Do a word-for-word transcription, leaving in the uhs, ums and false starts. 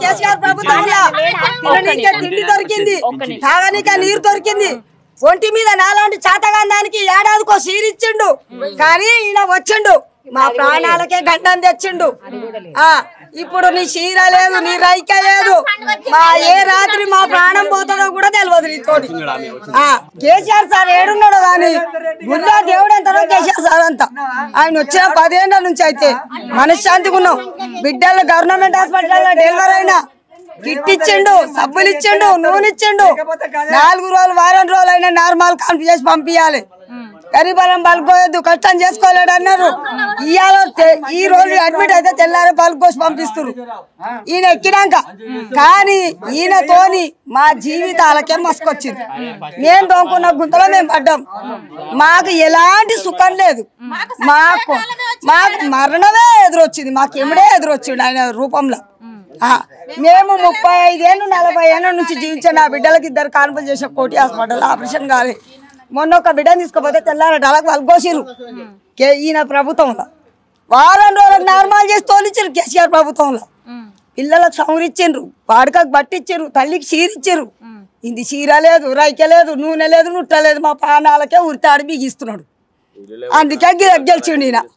కేసీఆర్ ప్రభుత్వంలో తిననీకే తిండి దొరికింది, తాగనీకే నీరు దొరికింది. ఒంటి మీద నాలాంటి చాతగాందానికి ఏడాదికో సీరిచ్చిండు. కానీ ఈయన వచ్చిండు మా ప్రాణాలకే గండం తెచ్చిండు. ఆ ఇప్పుడు నీ చీర లేదు, నీ రైక లేదు, మా ఏ రాత్రి మా ప్రాణం పోతుందో కూడా తెలియదు నీతోటి. కేసీఆర్ సార్ ఏడున్నాడు కానీ గుళ్ళో దేవుడు ఎంతనో కేసీఆర్ సార్ అంతా. ఆయన వచ్చిన పదేళ్ల నుంచి అయితే మనశ్శాంతిగా ఉన్నాం. బిడ్డలు గవర్నమెంట్ హాస్పిటల్లో డెలివరీ అయినా కిట్ ఇచ్చిండు, సబ్బులు ఇచ్చిండు, నూనె ఇచ్చిండు. నాలుగు రోజులు వారం రోజులు అయినా నార్మల్ కాన్ఫ్ చేసి పంపించాలి. గరీబలం పలుకోవద్దు, కష్టం చేసుకోలేడు అన్నారు. ఇవాళ ఈ రోజు అడ్మిట్ అయితే తెల్లారి పలుకోసి పంపిస్తారు ఈయన ఎక్కినాక. కానీ ఈయనతోని మా జీవితాలకే మసుకొచ్చింది. మేము తోముకున్న గుంతలో మేము పడ్డాం. మాకు ఎలాంటి సుఖం లేదు. మాకు మాకు మరణమే ఎదురొచ్చింది. మాకు ఎముడే ఎదురొచ్చిండు ఆయన రూపంలో. మేము ముప్పై ఐదేళ్ళు నలభై ఏళ్ళ నుంచి జీవించిన నా బిడ్డలకి ఇద్దరు కాన్పులు చేసే కోటి హాస్పిటల్ ఆపరేషన్ కాదు. మొన్న ఒక బిడ్డను తీసుకుపోతే తెల్లారట అలాగ వల్గోసిరు ఈయన ప్రభుత్వంలో. వారం రోజులకు నార్మల్ చేసి తోలిచ్చారు కేసీఆర్ ప్రభుత్వంలో. పిల్లలకు సౌరిచ్చిండ్రు, వాడకకు బట్టిచ్చారు, తల్లికి చీరిచ్చారు. ఇది చీర లేదు, రైక లేదు, నూనె లేదు, నుట్ట లేదు. మా ప్రాణాలకే ఉరితాడు బిగిస్తున్నాడు. అందుకే గెలిచిండు ఈయన.